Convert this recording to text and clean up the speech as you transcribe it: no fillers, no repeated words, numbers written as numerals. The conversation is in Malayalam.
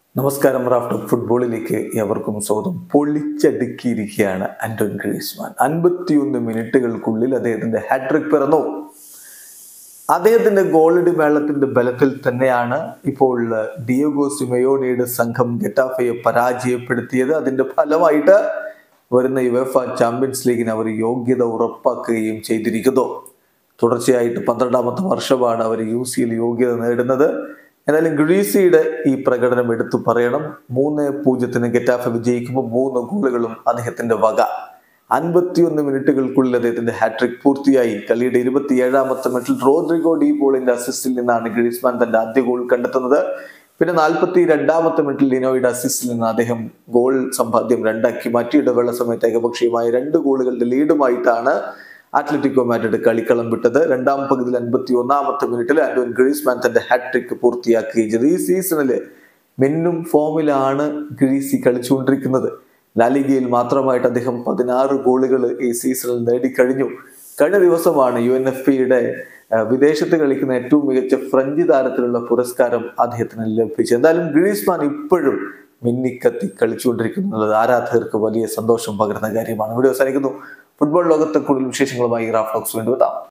നമസ്കാരം. റാഫ്റ്റ് ഫുട്ബോളിലേക്ക് എവർക്കും സ്വാഗതം. പൊളിച്ചടുക്കിയിരിക്കുകയാണ് ആന്റോൺ ഗ്രീസ്മാൻ. 51 മിനിറ്റുകൾക്കുള്ളിൽ അദ്ദേഹത്തിന്റെ ഹാട്രിക് പിറന്നു. അദ്ദേഹത്തിന്റെ ഗോളടി മേളത്തിന്റെ ബലത്തിൽ തന്നെയാണ് ഇപ്പോൾ ഡിയോഗോ സിമയോണിയുടെ സംഘം ഗെറ്റാഫയെ പരാജയപ്പെടുത്തിയത്. അതിന്റെ ഫലമായിട്ട് വരുന്ന യുവേഫ ചാമ്പ്യൻസ് ലീഗിന് അവർ യോഗ്യത ഉറപ്പാക്കുകയും ചെയ്തിരിക്കുന്നു. തുടർച്ചയായിട്ട് 12ാമത്തെ വർഷമാണ് അവർ UCL യോഗ്യത നേടുന്നത്. എന്നാലും ഗ്രീസിയുടെ ഈ പ്രകടനം എടുത്തു പറയണം. 3-0 ഗെറ്റാഫ വിജയിക്കുമ്പോൾ 3 ഗോളുകളും അദ്ദേഹത്തിന്റെ വക. 51 മിനിറ്റുകൾക്കുള്ളിൽ അദ്ദേഹത്തിന്റെ ഹാട്രിക് പൂർത്തിയായി. കളിയുടെ 27ാമത്തെ മിനിറ്റിൽ റോഡ്രിഗോ ഡി പോളിന്റെ അസിസ്റ്റിൽ നിന്നാണ് ഗ്രീസ്മാൻ തന്റെ ആദ്യ ഗോൾ കണ്ടെത്തുന്നത്. പിന്നെ 42ാമത്തെ മിനിറ്റിൽ ലിനോയുടെ അസിസ്റ്റിൽ നിന്ന് അദ്ദേഹം ഗോൾ സമ്പാദ്യം 2 മാറ്റി. ഇടവേള സമയത്ത് ഏകപക്ഷീയമായ 2 ഗോളുകളുടെ ലീഡുമായിട്ടാണ് അത്ലറ്റിക്കോ മാഡ്രിഡ് കളിക്കളം വിട്ടത്. രണ്ടാം പകുതിയിൽ 51ാമത്തെ മിനിറ്റിൽ ആന്റോൺ ഗ്രീസ്മാൻ തന്റെ ഹാട്രിക് പൂർത്തിയാക്കുകയും ചെയ്തു. ഈ സീസണില് മിന്നും ഫോമിലാണ് ഗ്രീസി കളിച്ചുകൊണ്ടിരിക്കുന്നത്. ലാലിഗയിൽ മാത്രമായിട്ട് അദ്ദേഹം 16 ഗോളുകൾ ഈ സീസണിൽ നേടിക്കഴിഞ്ഞു. കഴിഞ്ഞ ദിവസമാണ് UNFPയുടെ വിദേശത്ത് കളിക്കുന്ന ഏറ്റവും മികച്ച ഫ്രഞ്ച് താരത്തിലുള്ള പുരസ്കാരം അദ്ദേഹത്തിന് ലഭിച്ചത്. എന്തായാലും ഗ്രീസ്മാൻ ഇപ്പോഴും മിന്നിക്കത്തി കളിച്ചുകൊണ്ടിരിക്കുന്നത് ആരാധകർക്ക് വലിയ സന്തോഷം പകരുന്ന കാര്യമാണ്. ഇവിടെ അവസാനിക്കുന്നു. ഫുട്ബോൾ ലോകത്തെ കൂടുതൽ വിശേഷങ്ങളുമായി റാഫ്റ്റ് വീണ്ടും എത്താം.